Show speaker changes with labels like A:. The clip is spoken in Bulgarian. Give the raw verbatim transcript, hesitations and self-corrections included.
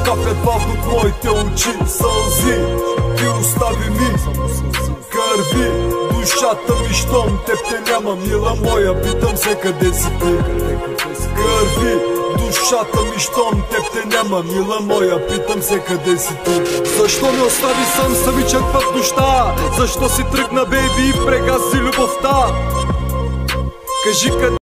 A: каплят бавно от моите очи. Сълзи, ти остави ми кърви душата ми, щом теб те няма, мила моя, питам се къде си ти. Кърви душата ми, щом теб те няма, мила моя, питам се къде си ти. Защо ме остави сам самичък в нощта? Защо си тръгна, бейби, и прегази любовта? Кажи къде